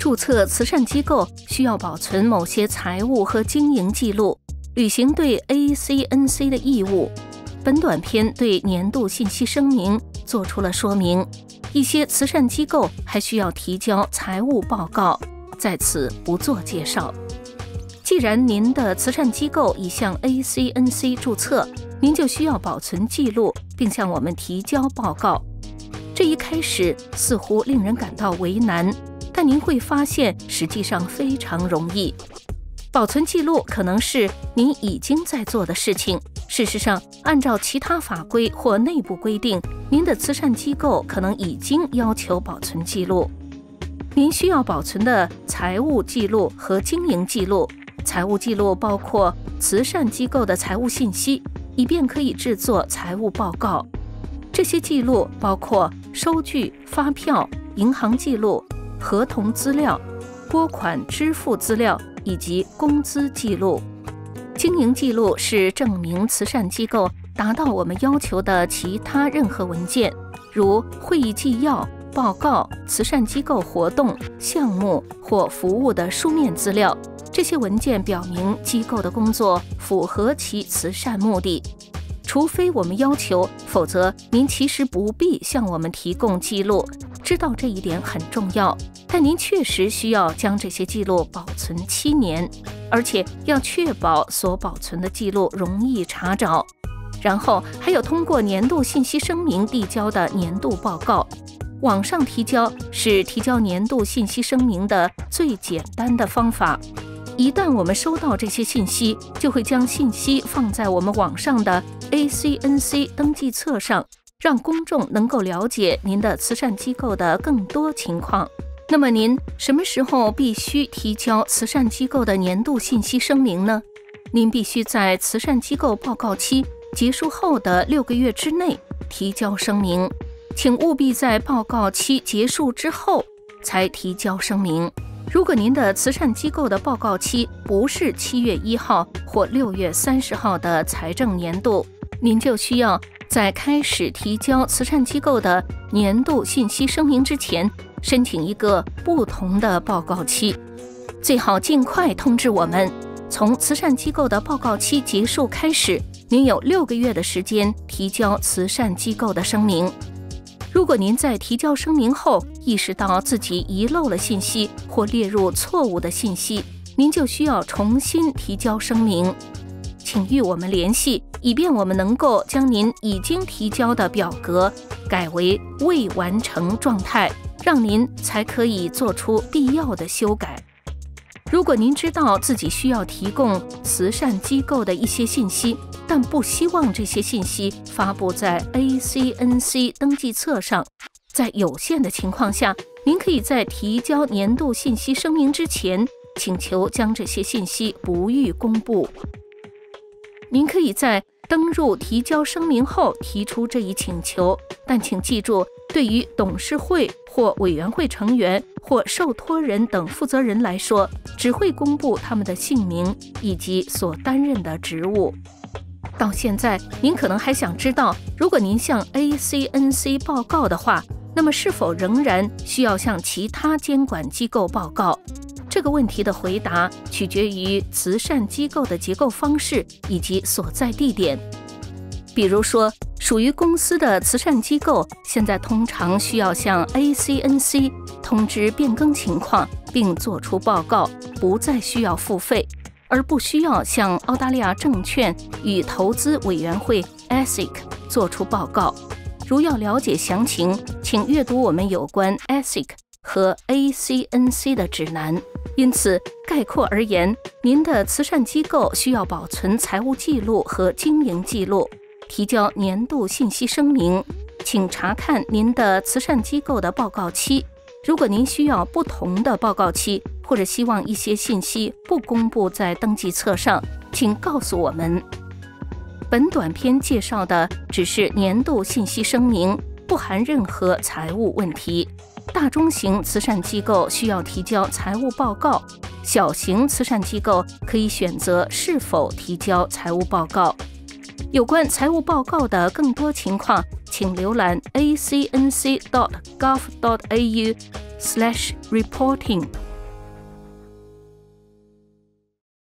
注册慈善机构需要保存某些财务和经营记录，履行对 ACNC 的义务。本短片对年度信息声明做出了说明。一些慈善机构还需要提交财务报告，在此不做介绍。既然您的慈善机构已向 ACNC 注册，您就需要保存记录，并向我们提交报告。这一开始似乎令人感到为难，但您会发现实际上非常容易。保存记录可能是您已经在做的事情。事实上，按照其他法规或内部规定，您的慈善机构可能已经要求保存记录。您需要保存的财务记录和经营记录。财务记录包括慈善机构的财务信息，以便可以制作财务报告。这些记录包括收据、发票、银行记录、合同资料、拨款支付资料以及工资记录。经营记录是证明慈善机构达到我们要求的其他任何文件，如会议纪要、报告、慈善机构活动、项目或服务的书面资料。这些文件表明机构的工作符合其慈善目的。除非我们要求，否则您其实不必向我们提供记录。知道这一点很重要，但您确实需要将这些记录保存7年，而且要确保所保存的记录容易查找。然后还有通过年度信息声明递交的年度报告。网上提交是提交年度信息声明的最简单的方法。一旦我们收到这些信息，就会将信息放在我们网上的 ACNC 登记册上，让公众能够了解您的慈善机构的更多情况。那么您什么时候必须提交慈善机构的年度信息声明呢？您必须在慈善机构报告期结束后的6个月之内提交声明，请务必在报告期结束之后才提交声明。如果您的慈善机构的报告期不是7月1号或6月30号的财政年度，您就需要在开始提交慈善机构的年度信息声明之前，申请一个不同的报告期。最好尽快通知我们。从慈善机构的报告期结束开始，您有6个月的时间提交慈善机构的声明。如果您在提交声明后意识到自己遗漏了信息或列入错误的信息，您就需要重新提交声明。请与我们联系，以便我们能够将您已经提交的表格改为未完成状态，让您才可以做出必要的修改。如果您知道自己需要提供慈善机构的一些信息，但不希望这些信息发布在 ACNC 登记册上，在有限的情况下，您可以在提交年度信息声明之前，请求将这些信息不予公布。您可以在登入提交声明后提出这一请求，但请记住，对于董事会或委员会成员或受托人等负责人来说，只会公布他们的姓名以及所担任的职务。到现在，您可能还想知道，如果您向 ACNC 报告的话，那么是否仍然需要向其他监管机构报告？这个问题的回答取决于慈善机构的结构方式以及所在地点。比如说，属于公司的慈善机构现在通常需要向 ACNC 通知变更情况，并做出报告，不再需要付费，而不需要向澳大利亚证券与投资委员会 ASIC 做出报告。如要了解详情，请阅读我们有关 ASIC 和 ACNC 的指南。因此，概括而言，您的慈善机构需要保存财务记录和经营记录，提交年度信息声明，请查看您的慈善机构的报告期。如果您需要不同的报告期，或者希望一些信息不公布在登记册上，请告诉我们。本短片介绍的只是年度信息声明，不含任何财务问题。大中型慈善机构需要提交财务报告，小型慈善机构可以选择是否提交财务报告。有关财务报告的更多情况，请浏览 acnc.gov.au/reporting。